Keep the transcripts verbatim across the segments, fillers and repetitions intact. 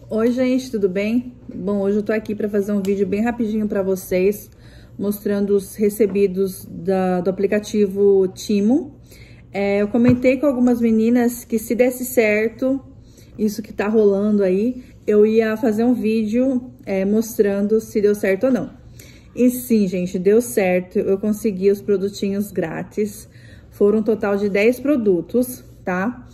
Oi, gente, tudo bem? Bom, hoje eu tô aqui para fazer um vídeo bem rapidinho para vocês, mostrando os recebidos da, do aplicativo Timo. É, eu comentei com algumas meninas que se desse certo, isso que tá rolando aí, eu ia fazer um vídeo é, mostrando se deu certo ou não. E sim, gente, deu certo, eu consegui os produtinhos grátis, foram um total de dez produtos, tá?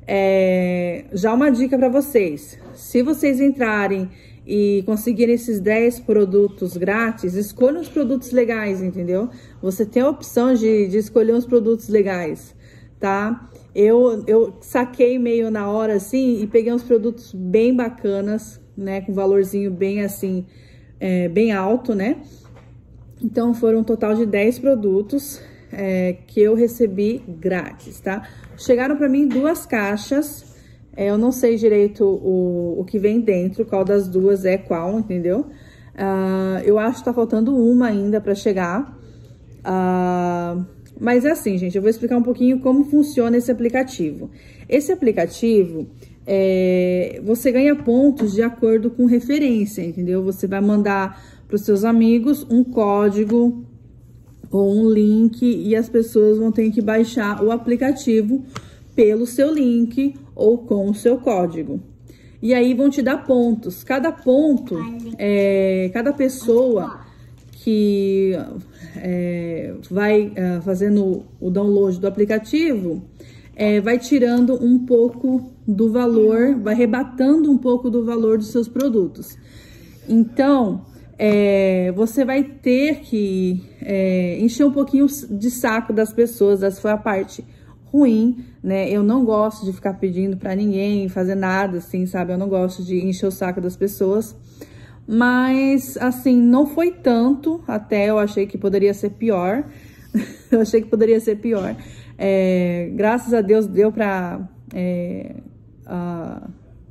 É, já uma dica para vocês, se vocês entrarem e conseguirem esses dez produtos grátis, escolham os produtos legais, entendeu? Você tem a opção de, de escolher uns produtos legais, tá? Eu, eu saquei meio na hora assim e peguei uns produtos bem bacanas, né? Com valorzinho bem assim, é, bem alto, né? Então foram um total de dez produtos é, que eu recebi grátis, tá? Chegaram para mim duas caixas, é, eu não sei direito o, o que vem dentro, qual das duas é qual, entendeu? Uh, eu acho que tá faltando uma ainda para chegar, uh, mas é assim, gente, eu vou explicar um pouquinho como funciona esse aplicativo. Esse aplicativo, é, você ganha pontos de acordo com referência, entendeu? Você vai mandar para os seus amigos um código ou um link e as pessoas vão ter que baixar o aplicativo pelo seu link ou com o seu código. E aí vão te dar pontos. Cada ponto, é, cada pessoa que é, vai é, fazendo o download do aplicativo, é, vai tirando um pouco do valor, vai rebatando um pouco do valor dos seus produtos. Então, É, você vai ter que é, encher um pouquinho de saco das pessoas. Essa foi a parte ruim, né? Eu não gosto de ficar pedindo pra ninguém fazer nada, assim, sabe? Eu não gosto de encher o saco das pessoas. Mas, assim, não foi tanto, até eu achei que poderia ser pior. Eu achei que poderia ser pior. É, graças a Deus deu pra... É, a,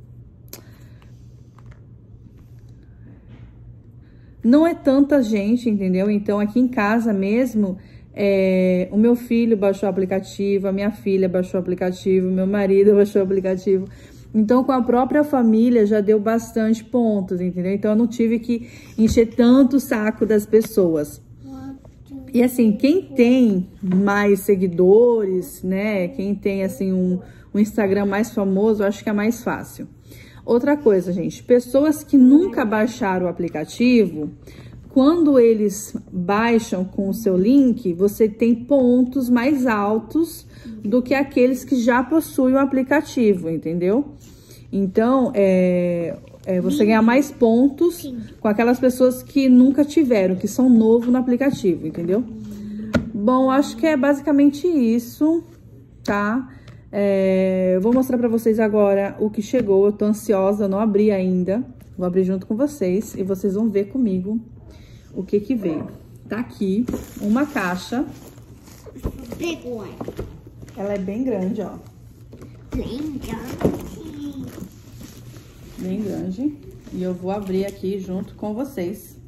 Não é tanta gente, entendeu? Então, aqui em casa mesmo, é, o meu filho baixou o aplicativo, a minha filha baixou o aplicativo, meu marido baixou o aplicativo. Então, com a própria família, já deu bastante pontos, entendeu? Então, eu não tive que encher tanto o saco das pessoas. E, assim, quem tem mais seguidores, né? Quem tem, assim, um, um Instagram mais famoso, eu acho que é mais fácil. Outra coisa, gente, pessoas que nunca baixaram o aplicativo, quando eles baixam com o seu link, você tem pontos mais altos do que aqueles que já possuem o aplicativo, entendeu? Então, é, é, você ganha mais pontos com aquelas pessoas que nunca tiveram, que são novos no aplicativo, entendeu? Bom, acho que é basicamente isso, tá? É, eu vou mostrar pra vocês agora o que chegou. Eu tô ansiosa, eu não abri ainda. Vou abrir junto com vocês e vocês vão ver comigo o que que veio. Tá aqui uma caixa. Big one. Ela é bem grande, ó. Bem grande. Bem grande. E eu vou abrir aqui junto com vocês.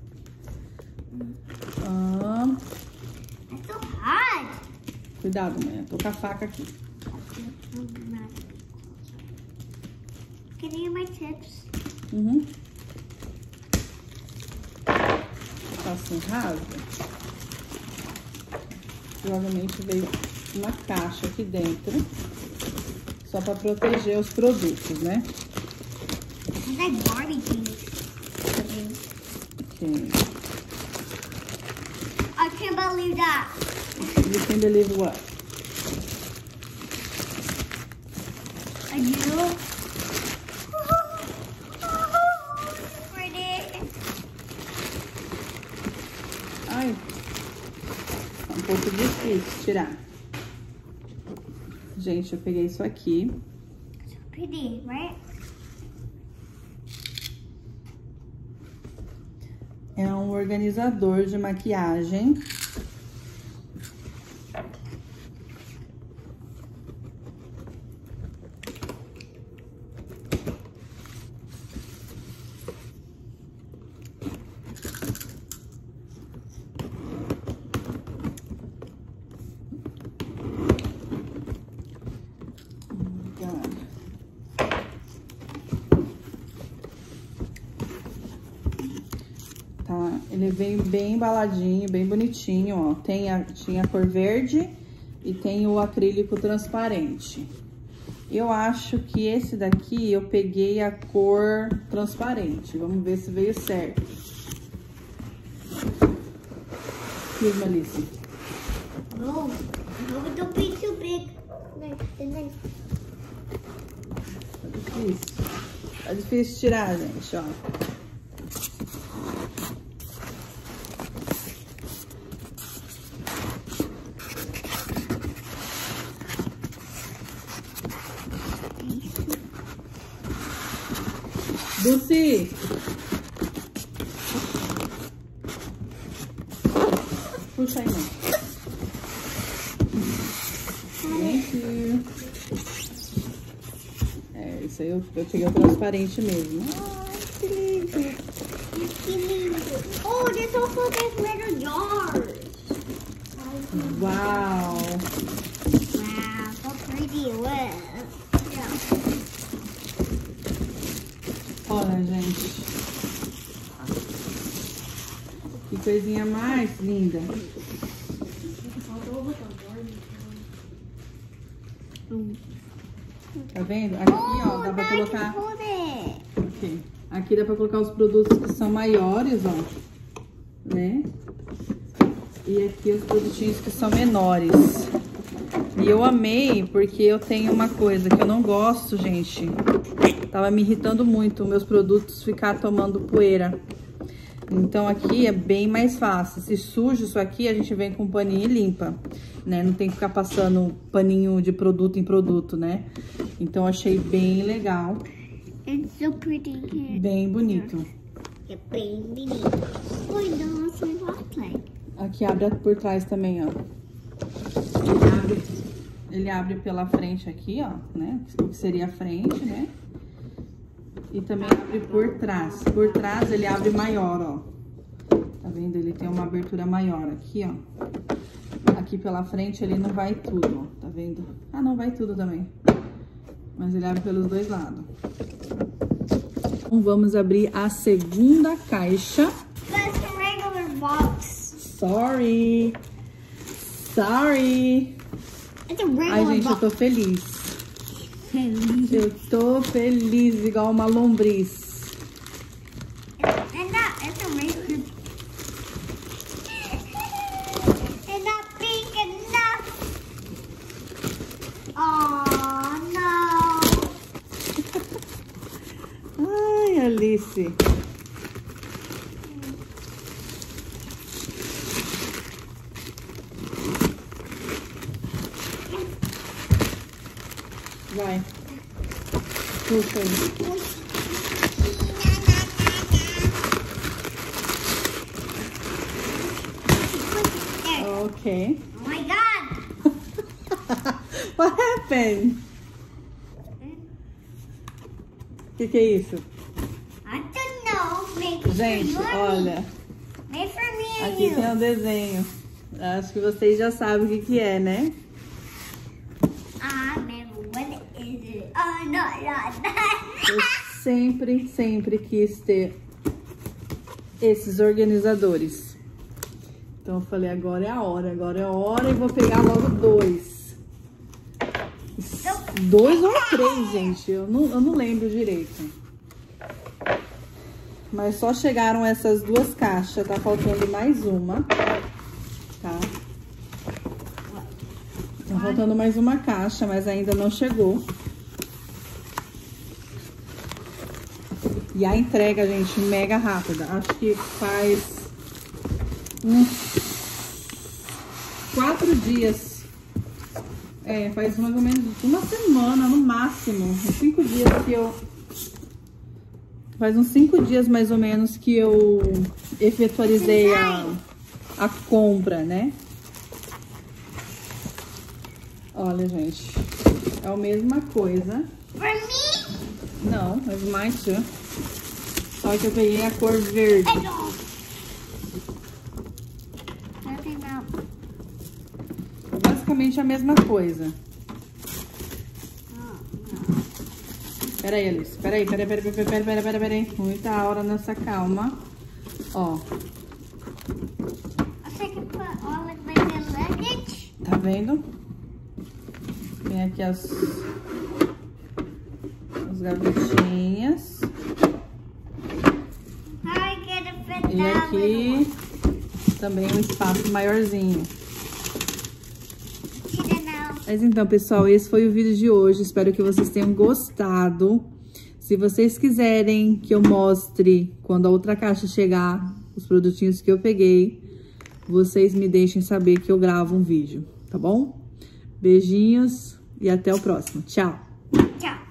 Ah, It's so hot. cuidado, mãe. Tô com a faca aqui. Can you get my tips? Uhum. Tá assim, rasga. Provavelmente veio uma caixa aqui dentro, só para proteger os produtos, né? It's like Barbie things. Okay. I can't believe that. You can believe what? Are you? Pretty. Ai, tá um pouco difícil tirar. Gente, eu peguei isso aqui. So pretty, right? É um organizador de maquiagem. tá? Ele vem bem embaladinho, bem bonitinho, ó. Tem a, tinha a cor verde e tem o acrílico transparente. Eu acho que esse daqui eu peguei a cor transparente. Vamos ver se veio certo. Aqui, Alice. No, no, don't be too big. Tá difícil. Tá difícil tirar, gente, ó. Dulce! Puxa aí, mãe. Thank you. É, isso aí eu, eu peguei o transparente mesmo. Ai, que lindo! Que lindo! Oh, there's also these little jars. Uau! Wow, so pretty. Look. Olha, gente. Que coisinha mais linda. Tá vendo? Aqui, ó, dá pra colocar... Okay. Aqui dá pra colocar os produtos que são maiores, ó. Né? E aqui os produtinhos que são menores. E eu amei, porque eu tenho uma coisa que eu não gosto, gente. Tava me irritando muito meus produtos ficar tomando poeira. Então aqui é bem mais fácil. Se suja isso aqui, a gente vem com um paninho e limpa, né? Não tem que ficar passando paninho de produto em produto, né? Então achei bem legal. It's so pretty here. Bem bonito. É bem bonito. Oi, nossa, like. Aqui abre por trás também, ó. Ele abre, ele abre pela frente aqui, ó, né? O que seria a frente, né? E também abre por trás. Por trás ele abre maior, ó. Tá vendo? Ele tem uma abertura maior aqui, ó. Aqui pela frente ele não vai tudo, ó. Tá vendo? Ah, não vai tudo também. Mas ele abre pelos dois lados. Então vamos abrir a segunda caixa. That's a regular box. Sorry. Sorry. It's a regular Ai, gente, eu box. tô feliz. Eu tô feliz, igual uma lombriz. And that, it's a regular. It's not big enough. Oh, no. Ai, Alice. Vai. Puxa aí. Okay. Oh my God. What happened? O que, que é isso? I don't know. Maybe Gente, for you and olha. me. Maybe for me and Aqui you. tem um desenho. Acho que vocês já sabem o que, que é, né? Ah, maybe what is it? Oh, no, no, Eu no. sempre, sempre quis ter esses organizadores. Então eu falei, agora é a hora, agora é a hora e vou pegar logo dois. Dois ou três, gente, eu não, eu não lembro direito. Mas só chegaram essas duas caixas, tá faltando mais uma, tá? Tá faltando mais uma caixa, mas ainda não chegou. E a entrega, gente, mega rápida. Acho que faz uns quatro dias. É, faz mais ou menos uma semana, no máximo. Uns cinco dias que eu... Faz uns cinco dias, mais ou menos, que eu efetualizei a, a compra, né? Olha, gente. É a mesma coisa. For me? Não, mas mais too. Só que eu peguei a cor verde. I don't. Nothing about. Basicamente a mesma coisa. Oh, Peraí, Alice. Peraí, peraí, peraí, peraí, peraí, peraí, peraí, peraí. Muita hora nessa calma. Ó. A second part, all of my luggage. Tá vendo? Tem aqui as, as gavetinhas. I get a fit E that aqui também um espaço maiorzinho. Mas então, pessoal, esse foi o vídeo de hoje. Espero que vocês tenham gostado. Se vocês quiserem que eu mostre quando a outra caixa chegar, os produtinhos que eu peguei, vocês me deixem saber que eu gravo um vídeo, tá bom? Beijinhos e até o próximo. Tchau! Tchau!